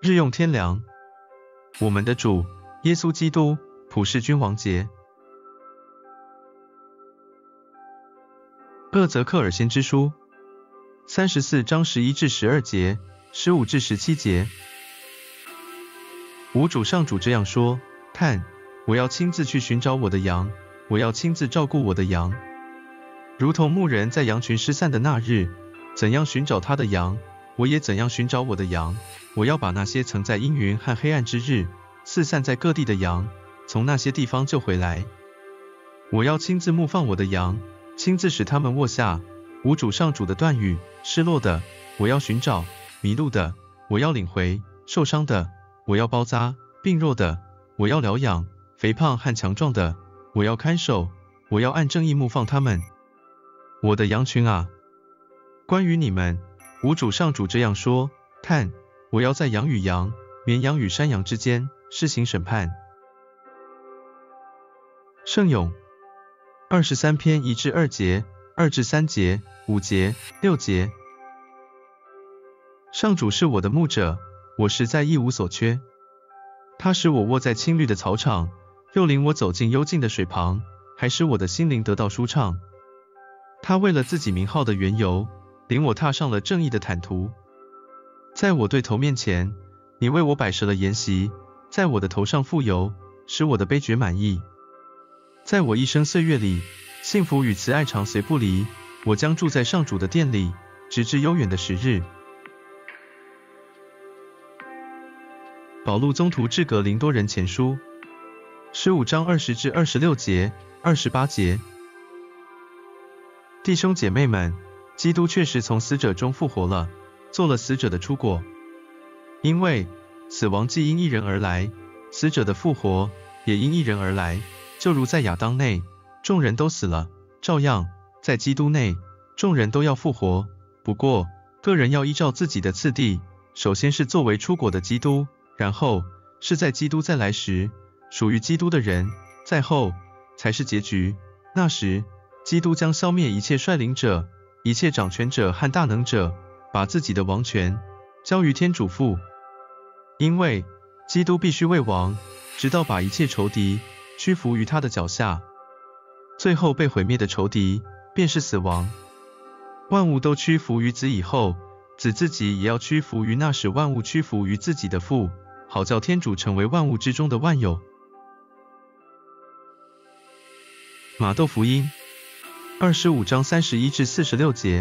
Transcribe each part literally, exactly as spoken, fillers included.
日用天粮。我们的主耶稣基督普世君王节。厄泽克尔先知书三十四章十一至十二节，十五至十七节。吾主上主这样说：看，我要亲自去寻找我的羊，我要亲自照顾我的羊，如同牧人在羊群失散的那日，怎样寻找他的羊，我也怎样寻找我的羊。我要把那些曾在阴云和黑暗之日四散在各地的羊，从那些地方救回来。我要亲自牧放我的羊，亲自使他们卧下。吾主上主的断语：失落的，我要寻找；迷路的，我要领回；受伤的，我要包扎；病弱的，我要疗养；肥胖和强壮的，我要看守。我要按正义牧放他们。我的羊群啊，关于你们，吾主上主这样说：看，我要在羊与羊、绵羊与山羊之间施行审判。圣咏二十三篇一至二节，二至三节，五节，六节。上主是我的牧者，我实在一无所缺。他使我卧在青绿的草场，又领我走进幽静的水旁，还使我的心灵得到舒畅。他为了自己名号的缘由，领我踏上了正义的坦途。在我对头面前，你为我摆设了筵席，在我的头上傅油，使我的杯爵满溢。在我一生岁月里，幸福与慈爱常随不离，我将住在上主的殿里，直至悠远的时日。保禄宗徒致格林多人前书十五章二十至二十六节，二十八节。弟兄姐妹们，基督确实从死者中复活了，做了死者的出果。因为死亡既因一人而来，死者的复活也因一人而来。就如在亚当内，众人都死了，照样在基督内，众人都要复活。不过，个人要依照自己的次第，首先是作为出果的基督，然后是在基督再来时属于基督的人，再后才是结局。那时，基督将消灭一切率领者、一切掌权者和大能者，把自己的王权交于天主父。因为基督必须为王，直到把一切仇敌屈服于他的脚下。最后被毁灭的仇敌便是死亡。万物都屈服于子以后，子自己也要屈服于那使万物屈服于自己的父，好叫天主成为万物之中的万有。马窦福音二十五章三十一至四十六节。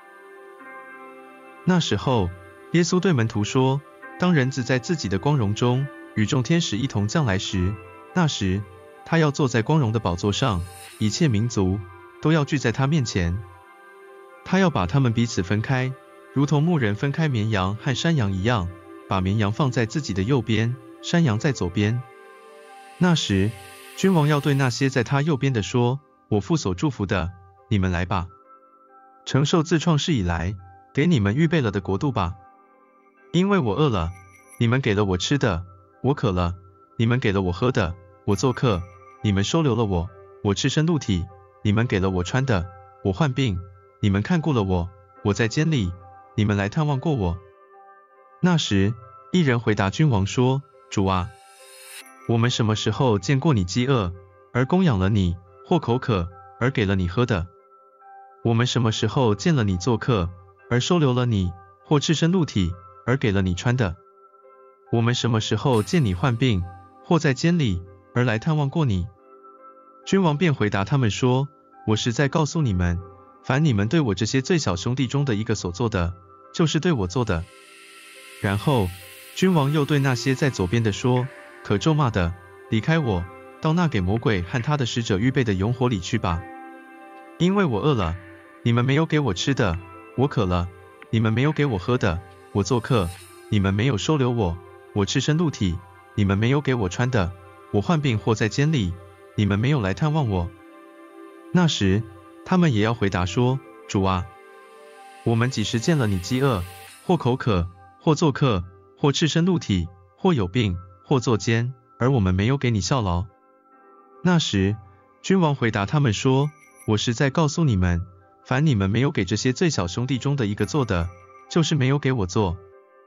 那时候，耶稣对门徒说：当人子在自己的光荣中与众天使一同降来时，那时他要坐在光荣的宝座上，一切民族都要聚在他面前。他要把他们彼此分开，如同牧人分开绵羊和山羊一样，把绵羊放在自己的右边，山羊在左边。那时，君王要对那些在他右边的说：我父所祝福的，你们来吧，承受自创世以来给你们预备了的国度吧。因为我饿了，你们给了我吃的；我渴了，你们给了我喝的；我做客，你们收留了我；我赤身露体，你们给了我穿的；我患病，你们看顾了我；我在监里，你们来探望过我。那时，一人回答君王说：主啊，我们什么时候见过你饥饿，而供养了你，或口渴，而给了你喝的？我们什么时候见了你做客，而收留了你，或赤身露体，而给了你穿的？我们什么时候见你患病，或在监里，而来探望过你？君王便回答他们说：我实在告诉你们，凡你们对我这些最小兄弟中的一个所做的，就是对我做的。然后，君王又对那些在左边的说：可咒骂的，离开我，到那给魔鬼和他的使者预备的永火里去吧。因为我饿了，你们没有给我吃的；我渴了，你们没有给我喝的；我做客，你们没有收留我；我赤身露体，你们没有给我穿的；我患病或在监里，你们没有来探望我。那时，他们也要回答说：主啊，我们几时见了你饥饿，或口渴，或做客，或赤身露体，或有病，或坐监，而我们没有给你效劳？那时，君王回答他们说：我实在告诉你们，凡你们没有给这些最小兄弟中的一个做的，就是没有给我做。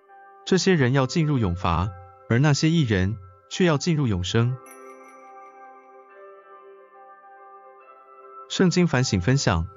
这些人要进入永罚，而那些义人却要进入永生。圣经反省分享。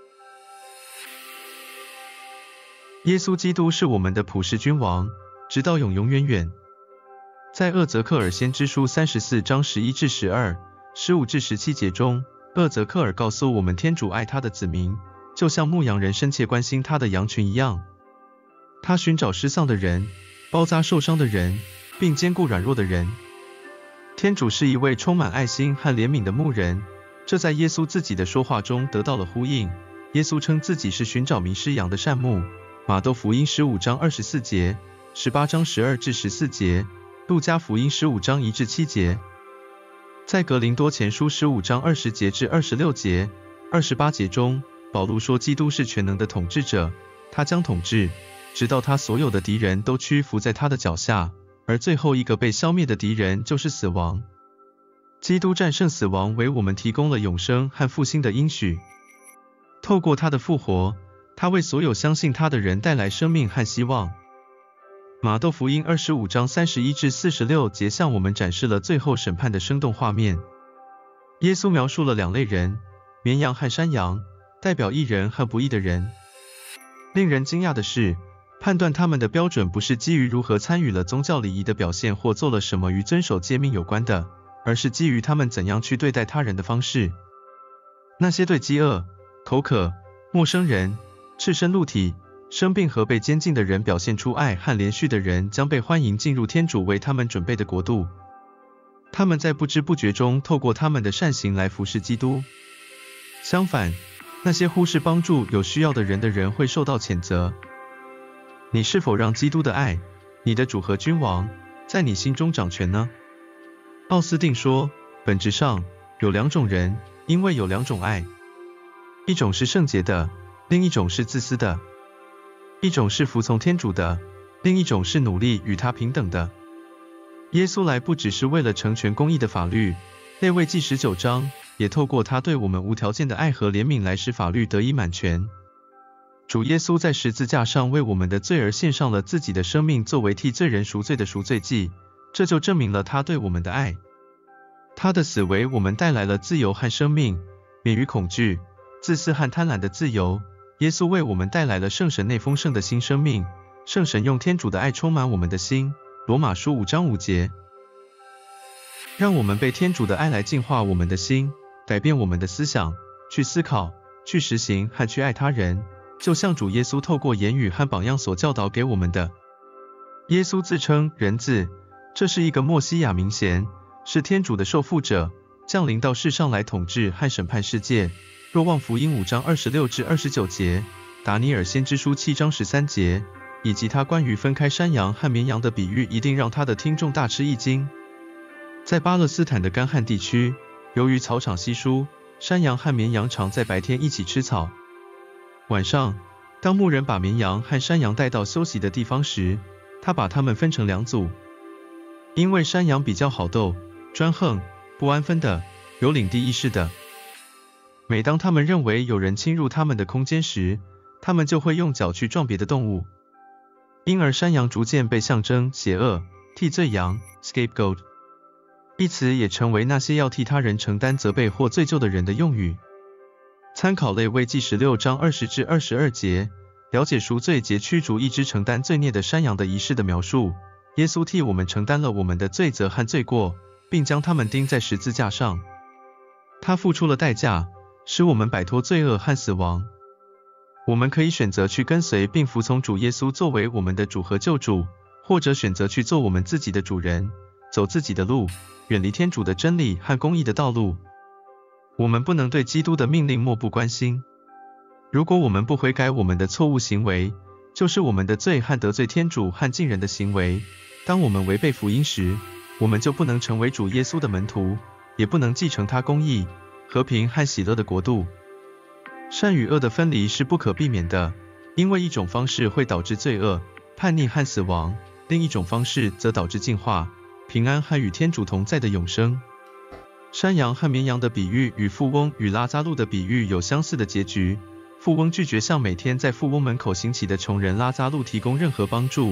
耶稣基督是我们的普世君王，直到永永远远。在厄泽克尔先知书三十四章十一至十二、十五至十七节中，厄泽克尔告诉我们，天主爱他的子民，就像牧羊人深切关心他的羊群一样。他寻找失丧的人，包扎受伤的人，并兼顾软弱的人。天主是一位充满爱心和怜悯的牧人，这在耶稣自己的说话中得到了呼应。耶稣称自己是寻找迷失羊的善牧。马窦福音十五章二十四节、十八章十二至十四节、路加福音十五章一至七节。在格林多前书十五章二十节至二十六节、二十八节中，保禄说基督是全能的统治者，他将统治，直到他所有的敌人都屈服在他的脚下，而最后一个被消灭的敌人就是死亡。基督战胜死亡，为我们提供了永生和复兴的应许。透过他的复活，他为所有相信他的人带来生命和希望。马窦福音二十五章三十一至四十六节向我们展示了最后审判的生动画面。耶稣描述了两类人，绵羊和山羊，代表义人和不义的人。令人惊讶的是，判断他们的标准不是基于如何参与了宗教礼仪的表现或做了什么与遵守诫命有关的，而是基于他们怎样去对待他人的方式。那些对饥饿、口渴、陌生人、赤身露体、生病和被监禁的人表现出爱和怜恤的人，将被欢迎进入天主为他们准备的国度。他们在不知不觉中透过他们的善行来服侍基督。相反，那些忽视帮助有需要的人的人会受到谴责。你是否让基督的爱，你的主和君王，在你心中掌权呢？奥斯定说，本质上有两种人，因为有两种爱，一种是圣洁的，另一种是自私的；一种是服从天主的，另一种是努力与他平等的。耶稣来不只是为了成全公义的法律，列位记十九章也透过他对我们无条件的爱和怜悯来使法律得以满全。主耶稣在十字架上为我们的罪而献上了自己的生命，作为替罪人赎罪的赎罪祭，这就证明了他对我们的爱。他的死为我们带来了自由和生命，免于恐惧、自私和贪婪的自由。耶稣为我们带来了圣神内丰盛的新生命，圣神用天主的爱充满我们的心。罗马书五章五节。让我们被天主的爱来净化我们的心，改变我们的思想，去思考、去实行和去爱他人，就像主耶稣透过言语和榜样所教导给我们的。耶稣自称人子，这是一个默西亚名衔，是天主的受傅者，降临到世上来统治和审判世界。若望福音五章二十六至二十九节，达尼尔先知书七章十三节，以及他关于分开山羊和绵羊的比喻，一定让他的听众大吃一惊。在巴勒斯坦的干旱地区，由于草场稀疏，山羊和绵羊常在白天一起吃草。晚上，当牧人把绵羊和山羊带到休息的地方时，他把它们分成两组。因为山羊比较好斗、专横、不安分的，有领地意识的。每当他们认为有人侵入他们的空间时，他们就会用脚去撞别的动物。因而山羊逐渐被象征邪恶、替罪羊 scapegoat 一词也成为那些要替他人承担责备或罪疚的人的用语。参考类位记十六章二十至二十二节，了解赎罪节驱逐一只承担罪孽的山羊的仪式的描述。耶稣替我们承担了我们的罪责和罪过，并将他们钉在十字架上。他付出了代价，使我们摆脱罪恶和死亡。我们可以选择去跟随并服从主耶稣作为我们的主和救主，或者选择去做我们自己的主人，走自己的路，远离天主的真理和公义的道路。我们不能对基督的命令漠不关心。如果我们不悔改我们的错误行为，就是我们的罪和得罪天主和近人的行为。当我们违背福音时，我们就不能成为主耶稣的门徒，也不能继承他公义、和平和喜乐的国度。善与恶的分离是不可避免的，因为一种方式会导致罪恶、叛逆和死亡，另一种方式则导致净化、平安和与天主同在的永生。山羊和绵羊的比喻与富翁与拉扎路的比喻有相似的结局。富翁拒绝向每天在富翁门口行乞的穷人拉扎路提供任何帮助，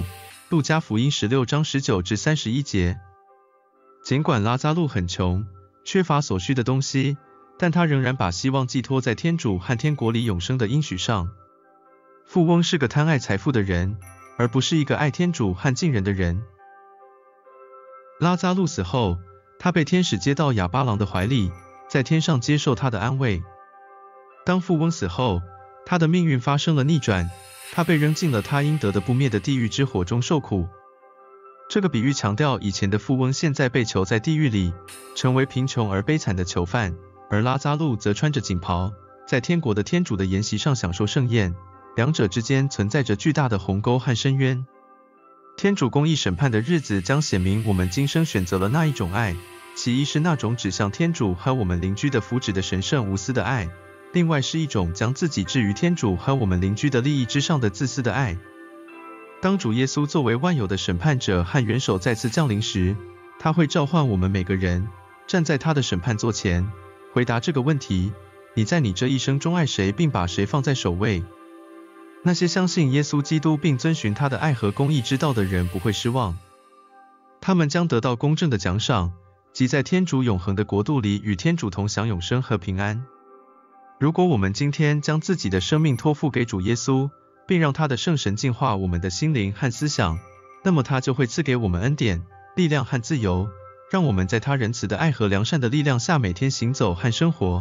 路加福音十六章十九至三十一节。尽管拉扎路很穷，缺乏所需的东西，但他仍然把希望寄托在天主和天国里永生的应许上。富翁是个贪爱财富的人，而不是一个爱天主和敬人的人。拉扎路死后，他被天使接到亚巴郎的怀里，在天上接受他的安慰。当富翁死后，他的命运发生了逆转，他被扔进了他应得的不灭的地狱之火中受苦。这个比喻强调以前的富翁现在被囚在地狱里，成为贫穷而悲惨的囚犯，而拉扎路则穿着锦袍，在天国的天主的筵席上享受盛宴，两者之间存在着巨大的鸿沟和深渊。天主公义审判的日子将显明我们今生选择了那一种爱，其一是那种指向天主和我们邻居的福祉的神圣无私的爱，另外是一种将自己置于天主和我们邻居的利益之上的自私的爱。当主耶稣作为万有的审判者和元首再次降临时，他会召唤我们每个人，站在他的审判座前，回答这个问题：你在你这一生中爱谁并把谁放在首位？那些相信耶稣基督并遵循他的爱和公义之道的人不会失望，他们将得到公正的奖赏，即在天主永恒的国度里与天主同享永生和平安。如果我们今天将自己的生命托付给主耶稣，并让他的圣神净化我们的心灵和思想，那么他就会赐给我们恩典、力量和自由，让我们在他仁慈的爱和良善的力量下每天行走和生活。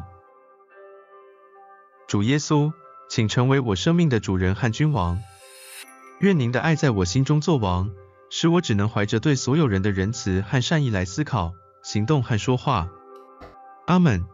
主耶稣，请成为我生命的主人和君王，愿您的爱在我心中作王，使我只能怀着对所有人的仁慈和善意来思考、行动和说话。阿们。